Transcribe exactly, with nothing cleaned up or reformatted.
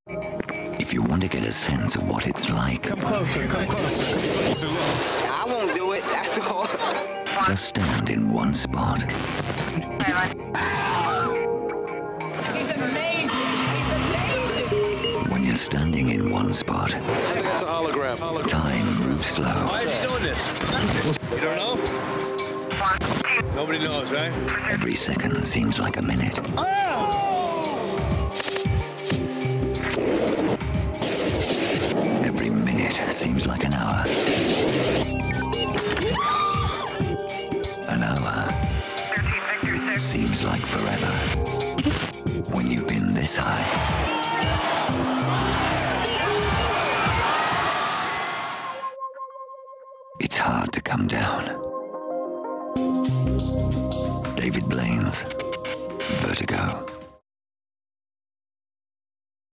If you want to get a sense of what it's like, come closer, come closer. I won't do it, that's all. just stand in one spot. He's amazing, he's amazing. When you're standing in one spot, I think that's a hologram. hologram. time moves slow. Why is he doing this? You don't know? Nobody knows, right? Every second seems like a minute. Every minute seems like an hour. An hour seems like forever. When you've been this high, it's hard to come down. David Blaine's Vertigo.